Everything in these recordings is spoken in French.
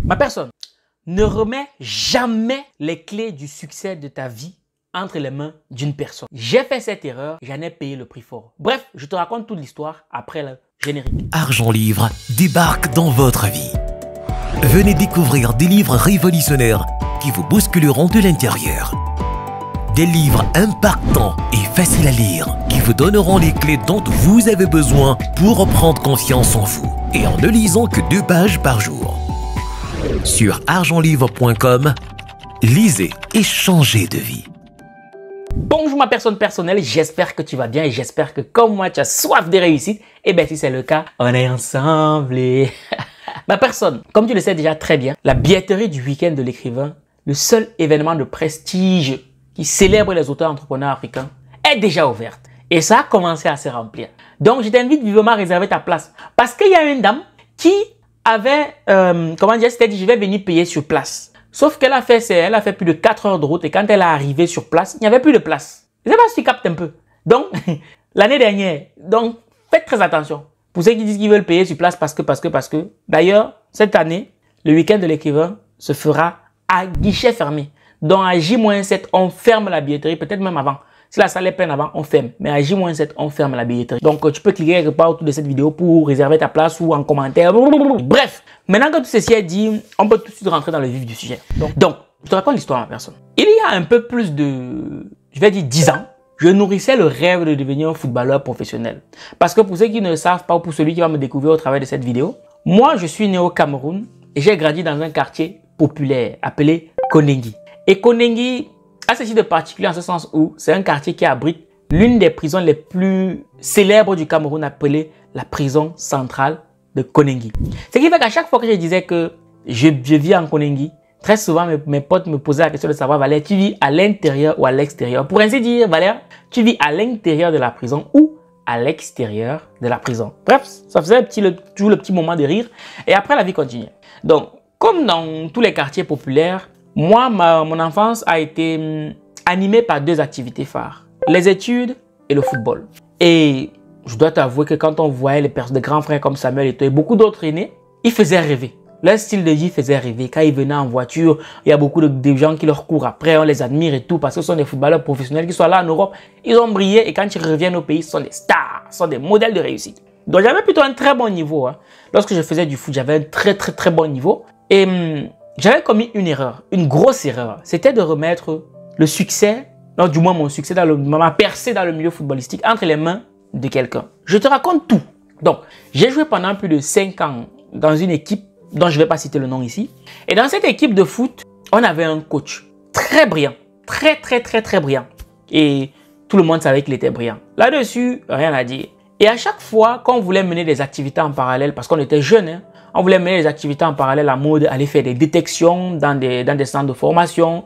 Ma personne, ne remets jamais les clés du succès de ta vie entre les mains d'une personne. J'ai fait cette erreur, j'en ai payé le prix fort. Bref, je te raconte toute l'histoire après le générique. Argent Livre débarque dans votre vie. Venez découvrir des livres révolutionnaires qui vous bousculeront de l'intérieur. Des livres impactants et faciles à lire qui vous donneront les clés dont vous avez besoin pour reprendre confiance en vous et en ne lisant que 2 pages par jour. Sur argentlivre.com, lisez et changez de vie. Bonjour ma personne personnelle, j'espère que tu vas bien et j'espère que comme moi tu as soif de réussite. Et bien si c'est le cas, on est ensemble et... Ma personne, comme tu le sais déjà très bien, la billetterie du week-end de l'écrivain, le seul événement de prestige qui célèbre les auteurs entrepreneurs africains, est déjà ouverte. Et ça a commencé à se remplir. Donc je t'invite vivement à réserver ta place. Parce qu'il y a une dame qui avait, s'était dit je vais venir payer sur place. Sauf qu'elle a fait plus de 4 heures de route et quand elle est arrivée sur place, il n'y avait plus de place. Je ne sais pas si tu captes un peu. Donc, l'année dernière, donc faites très attention. Pour ceux qui disent qu'ils veulent payer sur place parce que. D'ailleurs, cette année, le week-end de l'écrivain se fera à guichet fermé. Donc, à J-7, on ferme la billetterie, peut-être même avant. Si la salle est pleine avant, on ferme. Mais à J-7, on ferme la billetterie. Donc, tu peux cliquer quelque part autour de cette vidéo pour réserver ta place ou en commentaire. Bref, maintenant que tout ceci est dit, on peut tout de suite rentrer dans le vif du sujet. Donc je te raconte l'histoire ma personne. Il y a un peu plus de, 10 ans, je nourrissais le rêve de devenir un footballeur professionnel. Parce que pour ceux qui ne le savent pas, ou pour celui qui va me découvrir au travers de cette vidéo, moi, je suis né au Cameroun et j'ai grandi dans un quartier populaire appelé Konengi. Et Konengi a ceci de particulier en ce sens où c'est un quartier qui abrite l'une des prisons les plus célèbres du Cameroun appelée la prison centrale de Konengi. Ce qui fait qu'à chaque fois que je disais que je vis en Konengi, très souvent mes potes me posaient la question de savoir, Valère, tu vis à l'intérieur ou à l'extérieur? Pour ainsi dire, Valère, tu vis à l'intérieur de la prison ou à l'extérieur de la prison? Bref, ça faisait toujours le petit moment de rire. Et après, la vie continuait. Donc, comme dans tous les quartiers populaires, moi, mon enfance a été animée par 2 activités phares. Les études et le football. Et je dois t'avouer que quand on voyait des grands frères comme Samuel et beaucoup d'autres aînés, ils faisaient rêver. Leur style de vie faisait rêver. Quand ils venaient en voiture, il y a beaucoup de gens qui leur courent après, on les admire et tout parce que ce sont des footballeurs professionnels qui sont là en Europe. Ils ont brillé et quand ils reviennent au pays, ce sont des stars, ce sont des modèles de réussite. Donc j'avais plutôt un très bon niveau. Lorsque je faisais du foot, j'avais un très bon niveau. Et j'avais commis une erreur, une grosse erreur. C'était de remettre le succès, non, du moins mon succès, ma percée dans le milieu footballistique entre les mains de quelqu'un. Je te raconte tout. Donc, j'ai joué pendant plus de 5 ans dans une équipe dont je ne vais pas citer le nom ici. Et dans cette équipe de foot, on avait un coach très brillant. Très brillant. Et tout le monde savait qu'il était brillant. Là-dessus, rien à dire. Et à chaque fois qu'on voulait mener des activités en parallèle, parce qu'on était jeunes, on voulait mener des activités en parallèle à mode, aller faire des détections dans des centres de formation,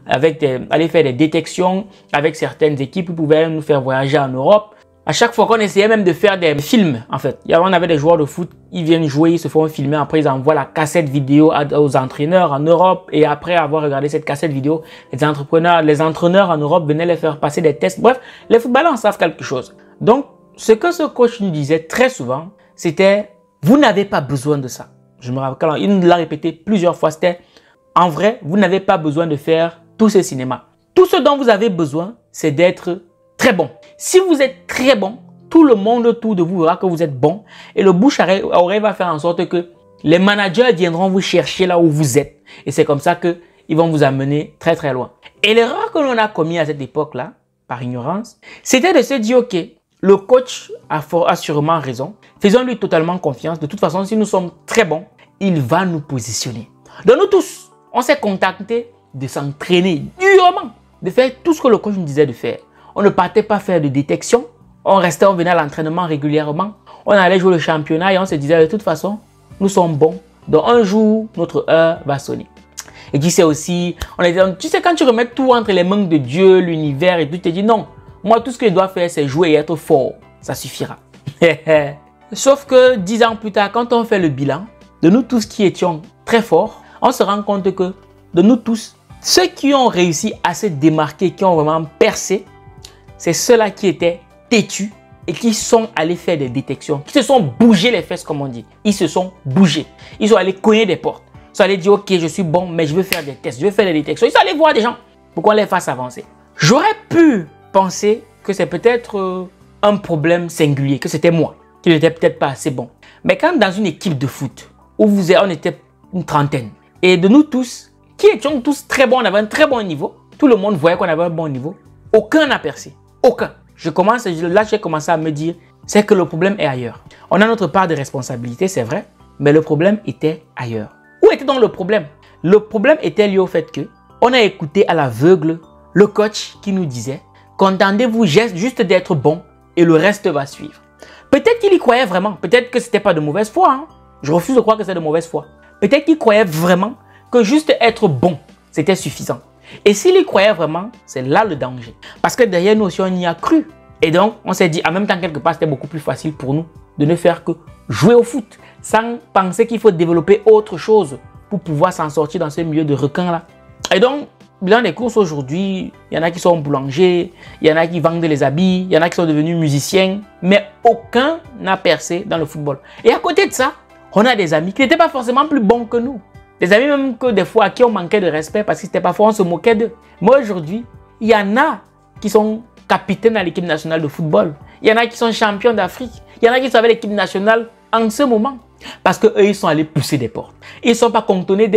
aller faire des détections avec certaines équipes qui pouvaient nous faire voyager en Europe. À chaque fois qu'on essayait même de faire des films, en fait. On avait des joueurs de foot, ils viennent jouer, ils se font filmer, après ils envoient la cassette vidéo aux entraîneurs en Europe. Et après avoir regardé cette cassette vidéo, les entraîneurs en Europe venaient les faire passer des tests. Bref, les footballeurs en savent quelque chose. Donc, ce que ce coach nous disait très souvent, c'était « Vous n'avez pas besoin de ça ». Je me rappelle, il nous l'a répété plusieurs fois, c'était « En vrai, vous n'avez pas besoin de faire tout ce cinéma. Tout ce dont vous avez besoin, c'est d'être très bon. Si vous êtes très bon, tout le monde autour de vous verra que vous êtes bon et le bouche à oreille va faire en sorte que les managers viendront vous chercher là où vous êtes. Et c'est comme ça qu'ils vont vous amener très loin. Et l'erreur que l'on a commis à cette époque-là, par ignorance, c'était de se dire, ok, le coach a sûrement raison. Faisons-lui totalement confiance. De toute façon, si nous sommes très bons, il va nous positionner. Donc nous tous, on s'est contacté de s'entraîner durement, de faire tout ce que le coach nous disait de faire. On ne partait pas faire de détection. On venait à l'entraînement régulièrement. On allait jouer le championnat et on se disait de toute façon, nous sommes bons. Donc un jour, notre heure va sonner. Et tu sais aussi, tu sais quand tu remets tout entre les mains de Dieu, l'univers et tout, tu te dis non. Moi, tout ce que je dois faire, c'est jouer et être fort. Ça suffira. Sauf que 10 ans plus tard, quand on fait le bilan de nous tous qui étions très forts, on se rend compte que de nous tous, ceux qui ont réussi à se démarquer, qui ont vraiment percé, c'est ceux-là qui étaient têtus et qui sont allés faire des détections, qui se sont bougés les fesses comme on dit. Ils se sont bougés. Ils sont allés cogner des portes. Ils sont allés dire, ok, je suis bon, mais je veux faire des tests, je veux faire des détections. Ils sont allés voir des gens pour qu'on les fasse avancer. J'aurais pu penser que c'est peut-être un problème singulier, que c'était moi, qui n'était peut-être pas assez bon. Mais quand dans une équipe de foot, où on était une trentaine, et de nous tous, qui étions tous très bons, on avait un très bon niveau, tout le monde voyait qu'on avait un bon niveau, aucun n'a percé. Aucun. Là, j'ai commencé à me dire, c'est que le problème est ailleurs. On a notre part de responsabilité, c'est vrai, mais le problème était ailleurs. Où était donc le problème? Le problème était lié au fait que on a écouté à l'aveugle le coach qui nous disait, contentez-vous juste d'être bon et le reste va suivre. Peut-être qu'il y croyait vraiment, peut-être que ce n'était pas de mauvaise foi. Hein? Je refuse de croire que c'est de mauvaise foi. Peut-être qu'il croyait vraiment que juste être bon, c'était suffisant. Et s'il y croyait vraiment, c'est là le danger. Parce que derrière nous aussi, on y a cru. Et donc, on s'est dit, en même temps, quelque part, c'était beaucoup plus facile pour nous de ne faire que jouer au foot, sans penser qu'il faut développer autre chose pour pouvoir s'en sortir dans ce milieu de requins-là. Et donc, dans les courses aujourd'hui, il y en a qui sont boulangers, il y en a qui vendent les habits, il y en a qui sont devenus musiciens, mais aucun n'a percé dans le football. Et à côté de ça, on a des amis qui n'étaient pas forcément plus bons que nous. Des amis même que des fois à qui on manquait de respect parce qu'ils n'étaient pas forts, on se moquait d'eux. Moi aujourd'hui, il y en a qui sont capitaines à l'équipe nationale de football. Il y en a qui sont champions d'Afrique. Il y en a qui sont avec l'équipe nationale en ce moment. Parce qu'eux, ils sont allés pousser des portes. Ils ne sont pas contentés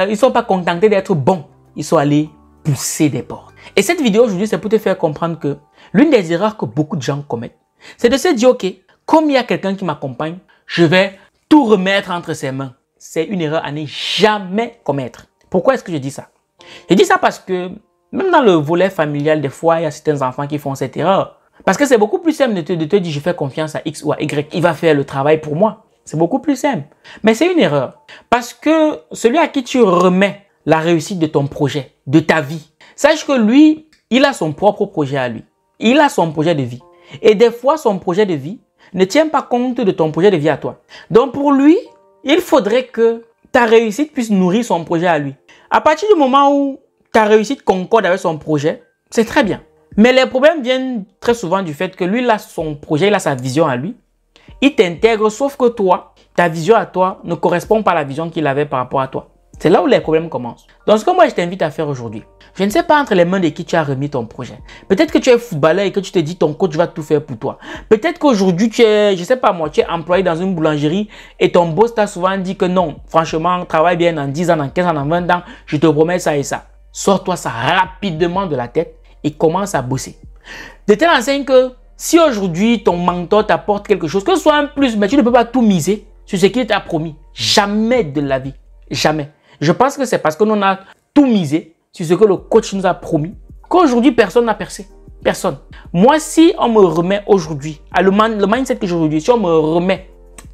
d'être bons. Ils sont allés pousser des portes. Et cette vidéo aujourd'hui, c'est pour te faire comprendre que l'une des erreurs que beaucoup de gens commettent, c'est de se dire, ok, comme il y a quelqu'un qui m'accompagne, je vais tout remettre entre ses mains. C'est une erreur à ne jamais commettre. Pourquoi est-ce que je dis ça? Je dis ça parce que même dans le volet familial, des fois, il y a certains enfants qui font cette erreur. Parce que c'est beaucoup plus simple de te dire, je fais confiance à X ou à Y. Il va faire le travail pour moi. C'est beaucoup plus simple. Mais c'est une erreur. Parce que celui à qui tu remets la réussite de ton projet, de ta vie, sache que lui, il a son propre projet à lui. Il a son projet de vie. Et des fois, son projet de vie ne tient pas compte de ton projet de vie à toi. Donc pour lui, il faudrait que ta réussite puisse nourrir son projet à lui. À partir du moment où ta réussite concorde avec son projet, c'est très bien. Mais les problèmes viennent très souvent du fait que lui, il a son projet, il a sa vision à lui. Il t'intègre, sauf que toi, ta vision à toi ne correspond pas à la vision qu'il avait par rapport à toi. C'est là où les problèmes commencent. Donc, ce que moi, je t'invite à faire aujourd'hui, je ne sais pas entre les mains de qui tu as remis ton projet. Peut-être que tu es footballeur et que tu te dis ton coach va tout faire pour toi. Peut-être qu'aujourd'hui, tu es, je sais pas moi, tu es employé dans une boulangerie et ton boss t'a souvent dit que non, franchement, travaille bien dans 10 ans, dans 15 ans, dans 20 ans, je te promets ça et ça. Sors-toi ça rapidement de la tête et commence à bosser. De telle enseigne que si aujourd'hui ton mentor t'apporte quelque chose, que ce soit un plus, mais tu ne peux pas tout miser sur ce qu'il t'a promis. Jamais de la vie. Jamais. Je pense que c'est parce que nous on a tout misé sur ce que le coach nous a promis qu'aujourd'hui personne n'a percé. Personne. Moi, si on me remet aujourd'hui, le mindset que j'ai aujourd'hui, si on me remet,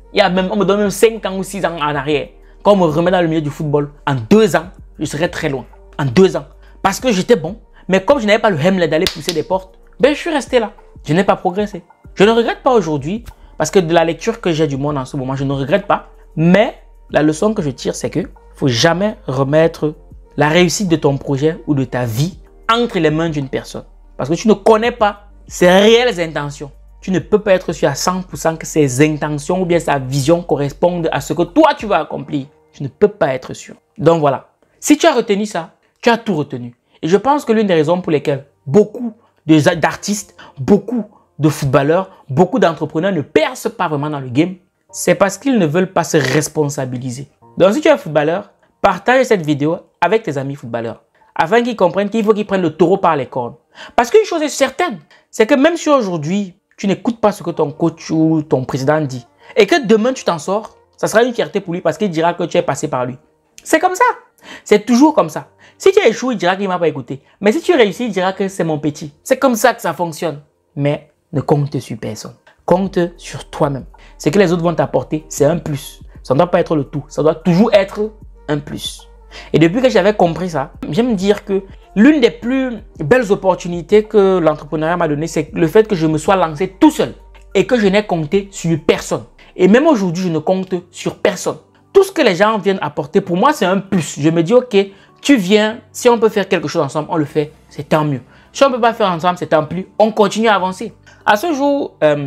on me donne même 5 ans ou 6 ans en arrière, quand on me remet dans le milieu du football, en 2 ans, je serai très loin. En 2 ans. Parce que j'étais bon, mais comme je n'avais pas le hemlet d'aller pousser des portes, ben je suis resté là. Je n'ai pas progressé. Je ne regrette pas aujourd'hui, parce que de la lecture que j'ai du monde en ce moment, je ne regrette pas. Mais la leçon que je tire, c'est que faut jamais remettre la réussite de ton projet ou de ta vie entre les mains d'une personne. Parce que tu ne connais pas ses réelles intentions. Tu ne peux pas être sûr à 100% que ses intentions ou bien sa vision correspondent à ce que toi tu vas accomplir. Tu ne peux pas être sûr. Donc voilà. Si tu as retenu ça, tu as tout retenu. Et je pense que l'une des raisons pour lesquelles beaucoup d'artistes, beaucoup de footballeurs, beaucoup d'entrepreneurs ne percent pas vraiment dans le game, c'est parce qu'ils ne veulent pas se responsabiliser. Donc si tu es footballeur, partage cette vidéo avec tes amis footballeurs afin qu'ils comprennent qu'il faut qu'ils prennent le taureau par les cornes. Parce qu'une chose est certaine, c'est que même si aujourd'hui, tu n'écoutes pas ce que ton coach ou ton président dit et que demain tu t'en sors, ça sera une fierté pour lui parce qu'il dira que tu es passé par lui. C'est comme ça. C'est toujours comme ça. Si tu échoues, il dira qu'il ne m'a pas écouté. Mais si tu réussis, il dira que c'est mon petit. C'est comme ça que ça fonctionne. Mais ne compte sur personne. Compte sur toi-même. Ce que les autres vont t'apporter, c'est un plus. Ça ne doit pas être le tout. Ça doit toujours être un plus. Et depuis que j'avais compris ça, j'aime dire que l'une des plus belles opportunités que l'entrepreneuriat m'a donné, c'est le fait que je me sois lancé tout seul et que je n'ai compté sur personne. Et même aujourd'hui, je ne compte sur personne. Tout ce que les gens viennent apporter, pour moi, c'est un plus. Je me dis, ok, tu viens, si on peut faire quelque chose ensemble, on le fait, c'est tant mieux. Si on ne peut pas faire ensemble, c'est tant plus, on continue à avancer. À ce jour,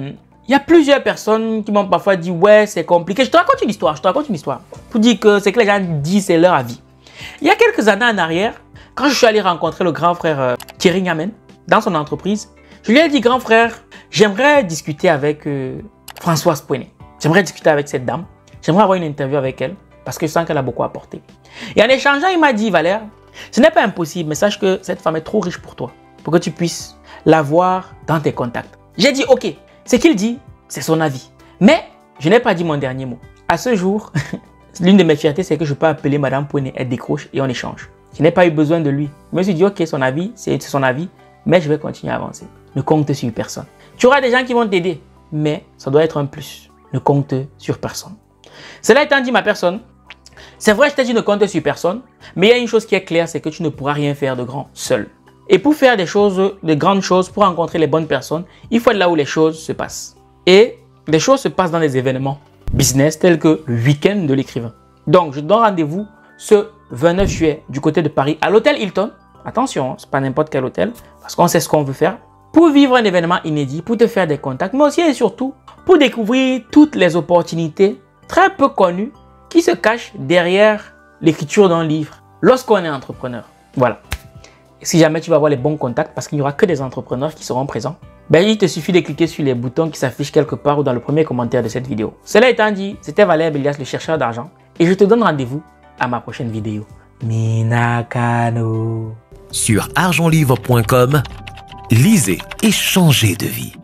il y a plusieurs personnes qui m'ont parfois dit, ouais, c'est compliqué. Je te raconte une histoire, Pour dire que c'est que les gens disent, c'est leur avis. Il y a quelques années en arrière, quand je suis allé rencontrer le grand frère Thierry Nyamen dans son entreprise, je lui ai dit, grand frère, j'aimerais discuter avec Françoise Pouenet. J'aimerais discuter avec cette dame. J'aimerais avoir une interview avec elle parce que je sens qu'elle a beaucoup apporté. Et en échangeant, il m'a dit, Valère, ce n'est pas impossible, mais sache que cette femme est trop riche pour toi, pour que tu puisses la voir dans tes contacts. J'ai dit, ok, ce qu'il dit, c'est son avis. Mais je n'ai pas dit mon dernier mot. À ce jour, l'une de mes fiertés, c'est que je peux appeler Madame Pouenet, elle décroche et on échange. Je n'ai pas eu besoin de lui. Je me suis dit, ok, son avis, c'est son avis, mais je vais continuer à avancer. Ne compte sur personne. Tu auras des gens qui vont t'aider, mais ça doit être un plus. Ne compte sur personne. Cela étant dit, ma personne, c'est vrai, je t'ai dit ne compte sur personne, mais il y a une chose qui est claire, c'est que tu ne pourras rien faire de grand seul. Et pour faire des choses, de grandes choses, pour rencontrer les bonnes personnes, il faut être là où les choses se passent. Et les choses se passent dans des événements business tels que le week-end de l'écrivain. Donc, je donne rendez-vous ce 29 juillet du côté de Paris à l'hôtel Hilton. Attention, ce n'est pas n'importe quel hôtel, parce qu'on sait ce qu'on veut faire. Pour vivre un événement inédit, pour te faire des contacts, mais aussi et surtout pour découvrir toutes les opportunités très peu connues qui se cachent derrière l'écriture d'un livre lorsqu'on est entrepreneur. Voilà. Et si jamais tu vas avoir les bons contacts, parce qu'il n'y aura que des entrepreneurs qui seront présents, ben, il te suffit de cliquer sur les boutons qui s'affichent quelque part ou dans le premier commentaire de cette vidéo. Cela étant dit, c'était Valère Bélias, le chercheur d'argent, et je te donne rendez-vous à ma prochaine vidéo. Minakano. Sur argentlivre.com, lisez et changez de vie.